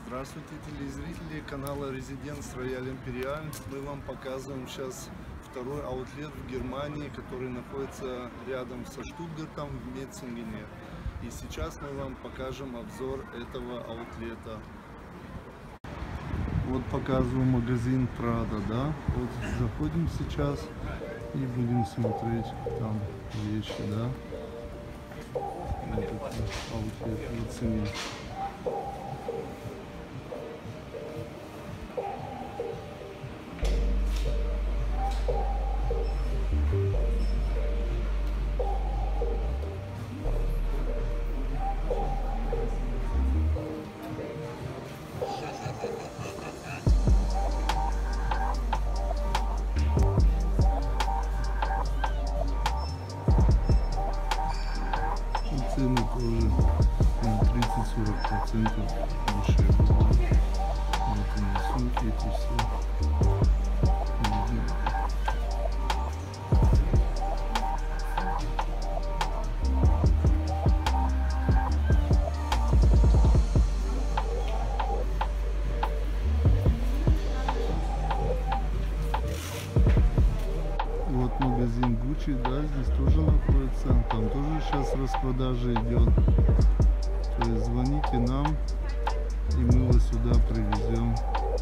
Здравствуйте, телезрители канала Резиденс Рояль Империаль. Мы вам показываем сейчас второй аутлет в Германии, который находится рядом со Штутгартом в Меццингене. И сейчас мы вам покажем обзор этого аутлета. Вот показываю магазин Prada, да? Вот заходим сейчас и будем смотреть там вещи, да? Вот это аутлет Меццинген. Цены тоже 30-40% дешевле. Вот они, сумки эти все. Вот магазин Gucci, да, здесь тоже находится, там тоже сейчас распродажа идет. То есть звоните нам, и мы вас сюда привезем.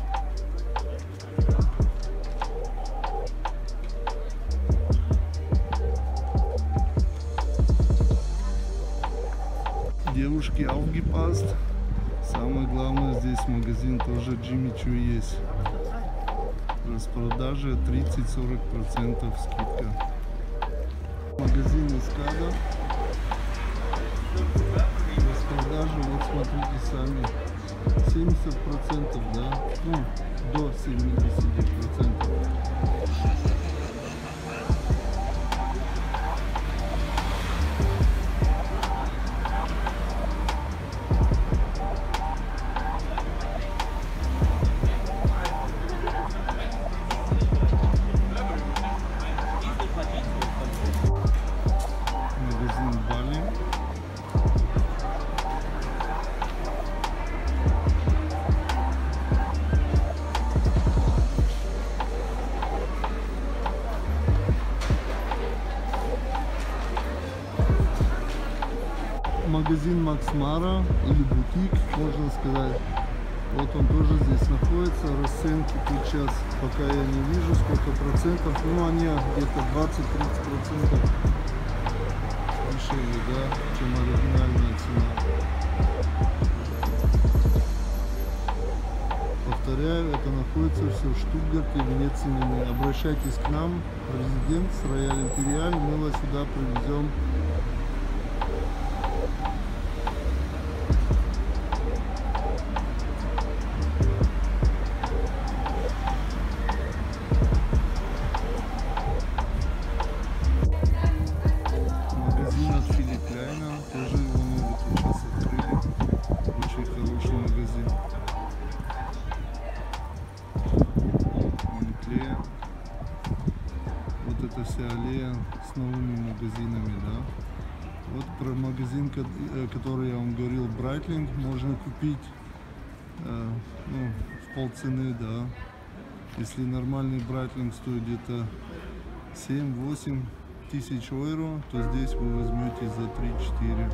Девушки, Aufgepasst. Самое главное, здесь магазин тоже Jimmy Choo есть. Распродажа 30-40% скидка. Магазин Эскада. Распродажа, вот смотрите сами, 70%, да, ну, до 70%. Магазин Max Mara или бутик, можно сказать. Вот он тоже здесь находится. Расценки тут сейчас пока я не вижу, сколько процентов. Ну, они где-то 20-30% дешевле, да, чем оригинальная цена. Повторяю, это находится все в Штутгарте, в Меццингене. Обращайтесь к нам, Резиденс Рояль Империаль, мы вас сюда привезем. Вот это вся аллея с новыми магазинами, да. Вот про магазин, который я вам говорил, Breitling, можно купить ну, в полцены, да. Если нормальный Breitling стоит где-то 7-8 тысяч евро, то здесь вы возьмете за 3-4.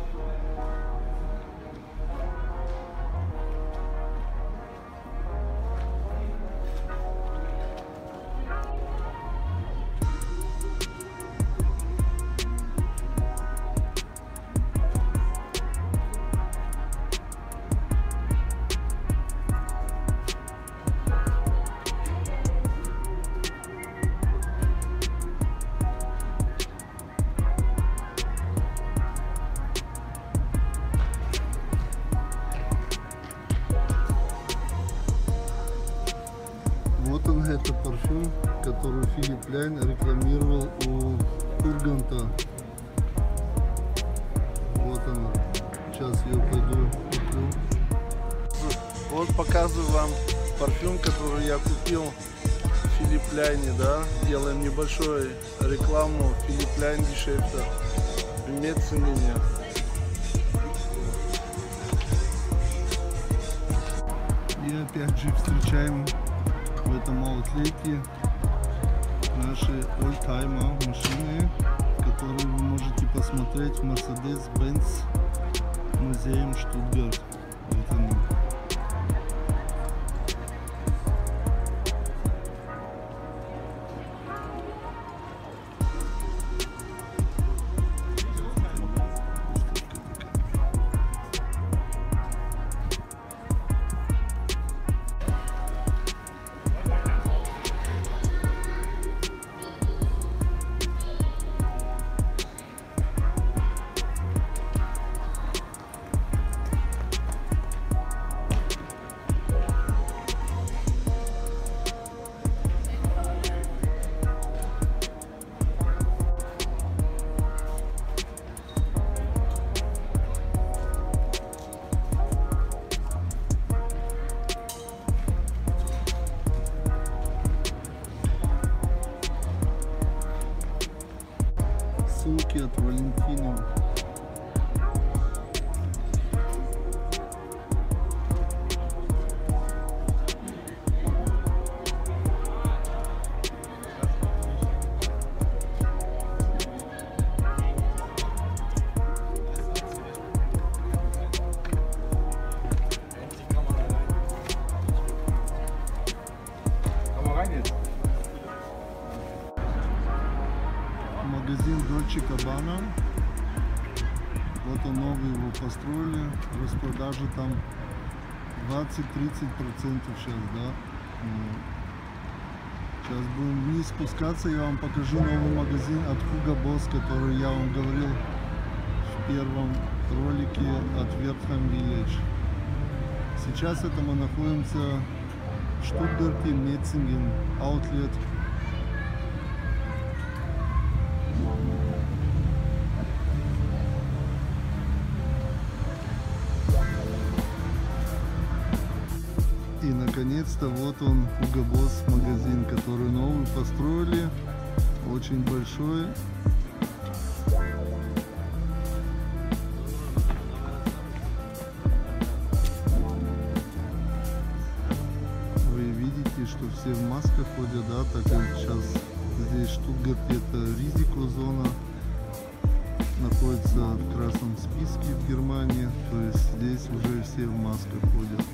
Вот он, это парфюм, который Филипп Ляйн рекламировал у Урганта. Вот он. Сейчас я пойду куплю. Вот показываю вам парфюм, который я купил в Филипп Ляйне, да. Делаем небольшую рекламу Филипп Ляйн Гешефта в Меццингене. мы опять же встречаем в этом аутлете наши олдтаймер машины, которые вы можете посмотреть в Mercedes-Benz музеем Штутгарт. Вот они. Ссылки от Валентина. Магазин Dolce Gabbana. Вот он новый, его построили. Распродажа там 20-30% сейчас, да. Сейчас будем вниз спускаться, я вам покажу новый магазин от Hugo Boss, который я вам говорил в первом ролике от Wertheim Village. Сейчас это мы находимся в Штутгарте, Metzingen, Outlet. И наконец-то вот он, Hugo Boss магазин, который новый построили, очень большой. Вы видите, что все в масках ходят, да, так как сейчас здесь в Штутгарте это ризико-зона, находится в красном списке в Германии, то есть здесь уже все в масках ходят.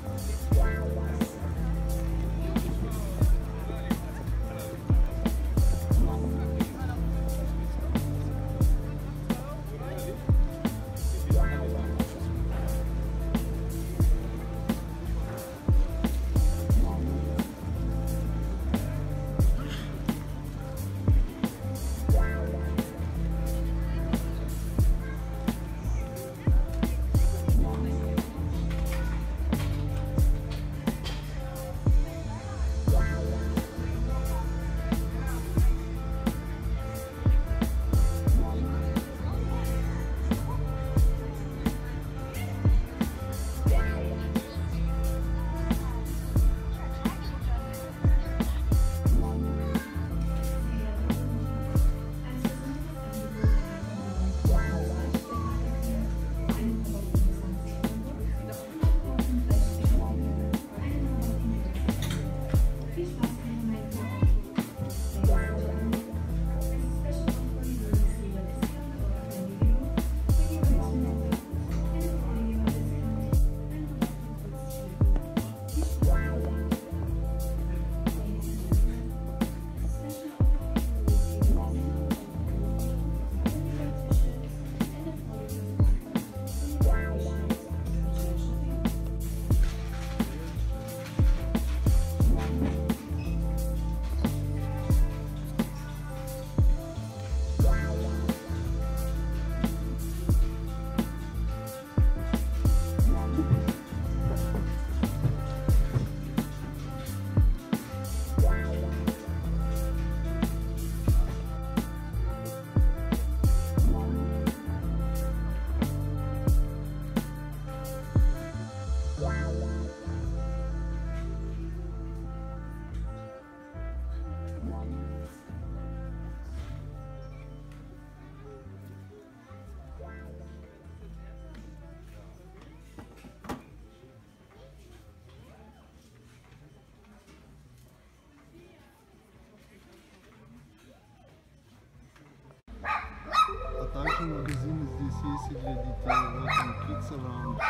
Также магазины здесь есть и для детей. Вот там Kids Around.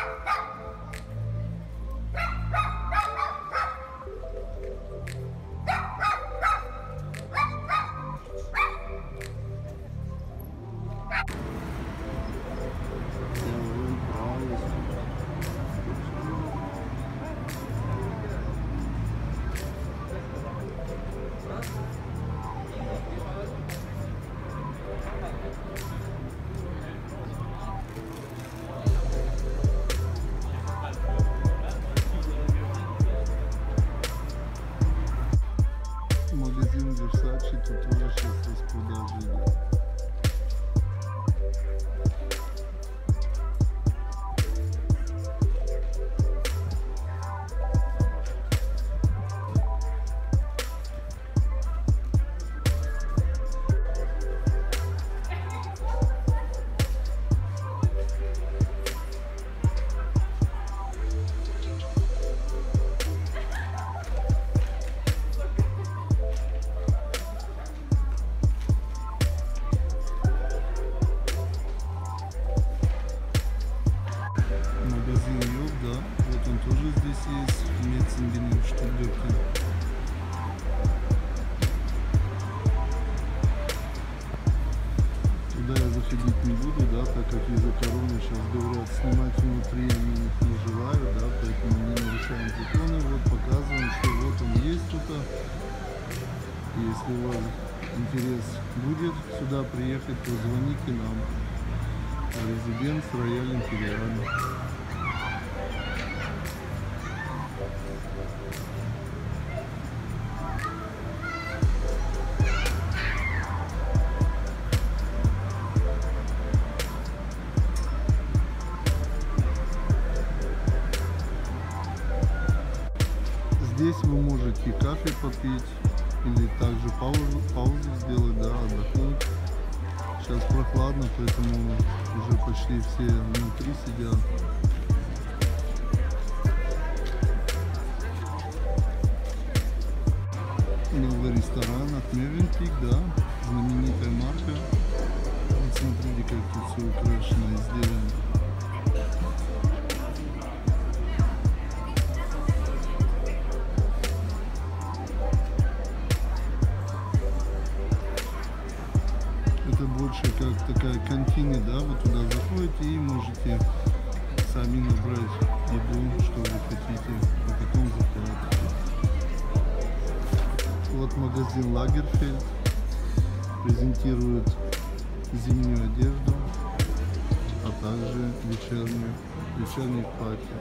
Магазин Versace, тут тоже сейчас распродажи идет. Магазин Йоб, да, вот он тоже здесь есть, в Меценгене, в Штутгарте. Туда я заходить не буду, да, так как из-за короны сейчас говорят, снимать внутри они не желают, да, поэтому не нарушаем законы. Вот показываем, что вот он есть тут. Если у вас интерес будет сюда приехать, то звоните нам. Резиденс Рояль Империаль. Здесь вы можете кофе попить или также паузу сделать, да, отдохнуть. Сейчас прохладно, поэтому уже почти все внутри сидят. Новый ресторан от Mövenpick, да, знаменитая марка. Вот смотрите, как тут все украшено изделиями. Это больше как такая кантина, да, вы туда заходите и можете сами набрать еду, что вы хотите, а потом заплатите. Вот магазин Лагерфельд презентирует зимнюю одежду, а также вечерний платье.